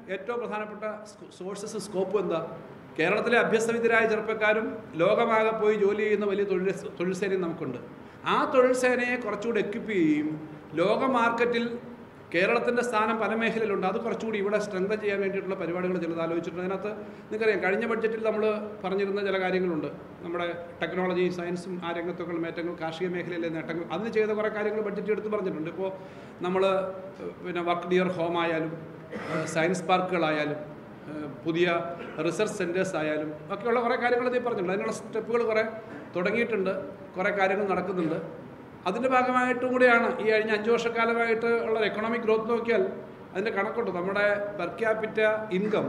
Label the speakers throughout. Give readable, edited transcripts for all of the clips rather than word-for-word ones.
Speaker 1: ഏറ്റവും പ്രധാനപ്പെട്ട sources scope എന്താ? കേരളത്തിലെ അഭ്യസ്തവിദ്യരായ ചെറുപ്പക്കാരും ലോകമാകെ പോയി ജോലി ചെയ്യുന്ന വലിയ തൊഴിൽ സേനയും നമുക്കുണ്ട്. ആ തൊഴിൽ സേനയെ കുറച്ചുകൂടി എക്വിപ്പ് ചെയ്യുകയും ലോക മാർക്കറ്റിൽ കേരളത്തിൻ്റെ സ്ഥാനം പല മേഖലയിലുണ്ട്, അത് കുറച്ചുകൂടി ഇവിടെ സ്ട്രെങ്തൻ ചെയ്യാൻ വേണ്ടിയിട്ടുള്ള പരിപാടികൾ ചിലത് ആലോചിച്ചിട്ടുണ്ട്. അതിനകത്ത് നിങ്ങൾക്കറിയാം, കഴിഞ്ഞ ബഡ്ജറ്റിൽ നമ്മൾ പറഞ്ഞിരുന്ന ചില കാര്യങ്ങളുണ്ട്. നമ്മുടെ ടെക്നോളജി, സയൻസും ആ രംഗത്തൊക്കെയുള്ള നേട്ടങ്ങൾ, കാർഷിക മേഖലയിലെ നേട്ടങ്ങൾ, അതിന് ചെയ്ത കുറേ കാര്യങ്ങൾ ബഡ്ജറ്റ് എടുത്ത് പറഞ്ഞിട്ടുണ്ട്. ഇപ്പോൾ നമ്മൾ പിന്നെ വർക്ക് നിയർ ഹോം ആയാലും സയൻസ് പാർക്കുകളായാലും പുതിയ റിസർച്ച് സെൻറ്റേഴ്സ് ആയാലും ഒക്കെയുള്ള കുറേ കാര്യങ്ങൾ ഇതിൽ പറഞ്ഞിട്ടുണ്ട്. അതിനുള്ള സ്റ്റെപ്പുകൾ കുറേ തുടങ്ങിയിട്ടുണ്ട്, കുറേ കാര്യങ്ങൾ നടക്കുന്നുണ്ട്. അതിൻ്റെ ഭാഗമായിട്ടും കൂടിയാണ് ഈ കഴിഞ്ഞ 5 വർഷക്കാലമായിട്ട് ഉള്ള എക്കണോമിക് ഗ്രോത്ത് നോക്കിയാൽ അതിൻ്റെ കണക്കുണ്ട്. നമ്മുടെ പെർ ക്യാപിറ്റ ഇൻകം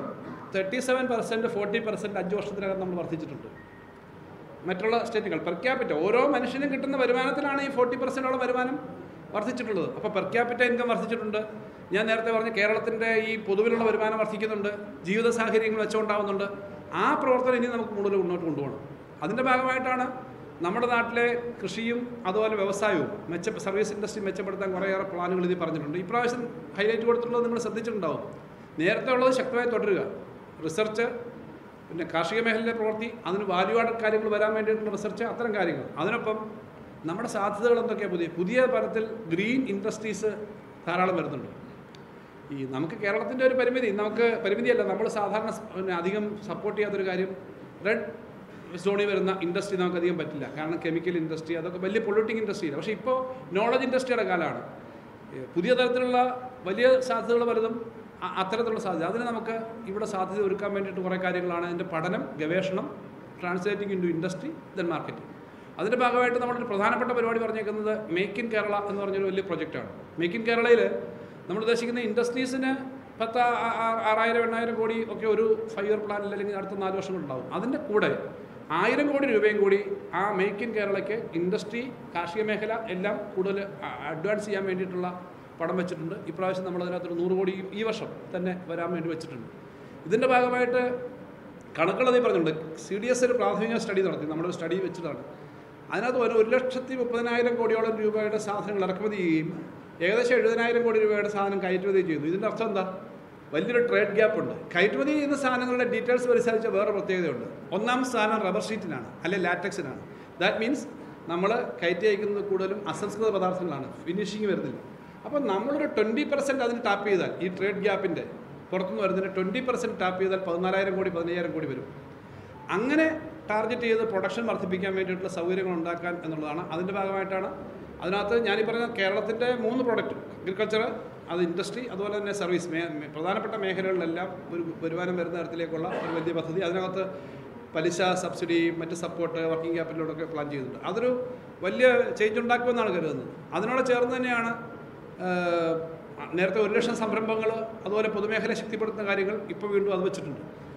Speaker 1: 37%, 40% 5 വർഷത്തിനകം നമ്മൾ വർദ്ധിച്ചിട്ടുണ്ട്. മറ്റുള്ള സ്റ്റേറ്റുകൾ പെർ ക്യാപിറ്റ ഓരോ മനുഷ്യനും കിട്ടുന്ന വരുമാനത്തിലാണ് ഈ 40%ഓളം വരുമാനം വർദ്ധിച്ചിട്ടുള്ളത്. അപ്പോൾ പെർ ക്യാപിറ്റ ഇൻകം വർദ്ധിച്ചിട്ടുണ്ട്. ഞാൻ നേരത്തെ പറഞ്ഞ കേരളത്തിൻ്റെ ഈ പൊതുവിലുള്ള വരുമാനം വർദ്ധിക്കുന്നുണ്ട്, ജീവിത സാഹചര്യങ്ങൾ വെച്ചുകൊണ്ടാവുന്നുണ്ട്. ആ പ്രവർത്തനം ഇനി നമുക്ക് കൂടുതൽ മുന്നോട്ട് കൊണ്ടുപോകണം. അതിൻ്റെ ഭാഗമായിട്ടാണ് നമ്മുടെ നാട്ടിലെ കൃഷിയും അതുപോലെ വ്യവസായവും സർവീസ് ഇൻഡസ്ട്രി മെച്ചപ്പെടുത്താൻ കുറേയേറെ പ്ലാനുകൾ ഇതിൽ പറഞ്ഞിട്ടുണ്ട്. ഇപ്രാവശ്യം ഹൈലൈറ്റ് കൊടുത്തിട്ടുള്ളത് നിങ്ങൾ ശ്രദ്ധിച്ചിട്ടുണ്ടാവും. നേരത്തെ ഉള്ളത് ശക്തമായി തുടരുക, റിസർച്ച്, പിന്നെ കാർഷിക മേഖലയിലെ പ്രവൃത്തി, അതിന് വാല്യൂ ആഡഡ് കാര്യങ്ങൾ വരാൻ വേണ്ടിയിട്ടുള്ള റിസർച്ച്, അത്തരം കാര്യങ്ങൾ. അതിനൊപ്പം നമ്മുടെ സാധ്യതകൾ എന്തൊക്കെയാണ്? പുതിയ തരത്തിൽ ഗ്രീൻ ഇൻഡസ്ട്രീസ് ധാരാളം വരുന്നുണ്ട്. ഈ നമുക്ക് കേരളത്തിൻ്റെ ഒരു പരിമിതിയല്ല, നമ്മൾ സാധാരണ അധികം സപ്പോർട്ട് ചെയ്യാത്തൊരു കാര്യം റെഡ് സോണിൽ വരുന്ന ഇൻഡസ്ട്രി നമുക്കധികം പറ്റില്ല. കാരണം കെമിക്കൽ ഇൻഡസ്ട്രി അതൊക്കെ വലിയ പൊള്യൂട്ടിങ് ഇൻഡസ്ട്രിയില്ല. പക്ഷേ ഇപ്പോൾ നോളജ് ഇൻഡസ്ട്രിയുടെ കാലമാണ്. പുതിയ തരത്തിലുള്ള വലിയ സാധ്യതകൾ പലതും അത്തരത്തിലുള്ള സാധ്യത, അതിന് നമുക്ക് ഇവിടെ സാധ്യത ഒരുക്കാൻ വേണ്ടിയിട്ട് കുറേ കാര്യങ്ങളാണ്. അതിൻ്റെ പഠനം, ഗവേഷണം, translating in to industry, then marketing. അതിൻ്റെ ഭാഗമായിട്ട് നമ്മളൊരു പ്രധാനപ്പെട്ട പരിപാടി പറഞ്ഞേക്കുന്നത് മേക്ക് ഇൻ കേരള എന്ന് പറഞ്ഞൊരു വലിയ പ്രൊജക്റ്റാണ്. മേക്ക് ഇൻ കേരളയിൽ നമ്മൾ ഉദ്ദേശിക്കുന്ന ഇൻഡസ്ട്രീസിന് 6,000-8,000 കോടി ഒക്കെ ഒരു 5 ഇയർ പ്ലാനിൽ അല്ലെങ്കിൽ അടുത്ത 4 വർഷം കൊണ്ടുണ്ടാവും. അതിൻ്റെ കൂടെ 1000 കോടി രൂപയും കൂടി ആ മേക്ക് ഇൻ കേരളയ്ക്ക് ഇൻഡസ്ട്രി, കാർഷിക മേഖല എല്ലാം കൂടുതൽ അഡ്വാൻസ് ചെയ്യാൻ വേണ്ടിയിട്ടുള്ള പണം വെച്ചിട്ടുണ്ട്. ഇപ്രാവശ്യം നമ്മളതിനകത്തൊരു 100 കോടി ഈ വർഷം തന്നെ വരാൻ വേണ്ടി വെച്ചിട്ടുണ്ട്. ഇതിൻ്റെ ഭാഗമായിട്ട് കണക്കുകളതീ പറഞ്ഞിട്ടുണ്ട്. CDS ഒരു പ്രാഥമിക സ്റ്റഡി നടത്തി, നമ്മളൊരു സ്റ്റഡി വെച്ചിട്ടാണ്. അതിനകത്ത് 1,30,30,000 കോടിയോളം രൂപയുടെ സാധനങ്ങൾ ഇറക്കുമതി ചെയ്യുകയും ഏകദേശം 70,000 കോടി രൂപയുടെ സാധനം കയറ്റുമതി ചെയ്യുന്നു. ഇതിൻ്റെ അർത്ഥം എന്താ? വലിയൊരു ട്രേഡ് ഗ്യാപ്പ് ഉണ്ട്. കയറ്റുമതി ചെയ്യുന്ന സാധനങ്ങളുടെ ഡീറ്റെയിൽസ് പരിശോധിച്ച വേറെ പ്രത്യേകതയുണ്ട്. ഒന്നാം സ്ഥാനം റബ്ബർ ഷീറ്റിനാണ്, അല്ലെങ്കിൽ ലാറ്റക്സിനാണ്. ദാറ്റ് മീൻസ് നമ്മൾ കയറ്റി അയക്കുന്നത് കൂടുതലും അസംസ്കൃത പദാർത്ഥങ്ങളാണ്, ഫിനിഷിങ് വരുന്നില്ല. അപ്പോൾ നമ്മളൊരു 20% അതിന് ടാപ്പ് ചെയ്താൽ, ഈ ട്രേഡ് ഗ്യാപ്പിൻ്റെ പുറത്തുനിന്ന് വരുന്നതിന് 20% ടാപ്പ് ചെയ്താൽ 14,000 കോടി 15,000 കോടി വരും. അങ്ങനെ ടാർഗറ്റ് ചെയ്ത് പ്രൊഡക്ഷൻ വർദ്ധിപ്പിക്കാൻ വേണ്ടിയിട്ടുള്ള സൗകര്യങ്ങൾ ഉണ്ടാക്കാൻ എന്നുള്ളതാണ്. അതിൻ്റെ ഭാഗമായിട്ടാണ് അതിനകത്ത് ഞാനീ പറഞ്ഞ കേരളത്തിൻ്റെ 3 പ്രോഡക്റ്റ്, അഗ്രികൾച്ചർ, അത് ഇൻഡസ്ട്രി, അതുപോലെ തന്നെ സർവീസ്, പ്രധാനപ്പെട്ട മേഖലകളിലെല്ലാം ഒരു വരുമാനം വരുന്ന തരത്തിലേക്കുള്ള ഒരു വലിയ പദ്ധതി. അതിനകത്ത് പലിശ സബ്സിഡി, മറ്റ് സപ്പോർട്ട്, വർക്കിംഗ് ക്യാപിറ്റലോടൊക്കെ പ്ലാൻ ചെയ്തിട്ടുണ്ട്. അതൊരു വലിയ ചേഞ്ച് ഉണ്ടാക്കുമെന്നാണ് കരുതുന്നത്. അതിനോട് ചേർന്ന് തന്നെയാണ് നേരത്തെ 1 ലക്ഷം സംരംഭങ്ങൾ, അതുപോലെ പൊതുമേഖല ശക്തിപ്പെടുത്തുന്ന കാര്യങ്ങൾ ഇപ്പോൾ വീണ്ടും അത് വെച്ചിട്ടുണ്ട്.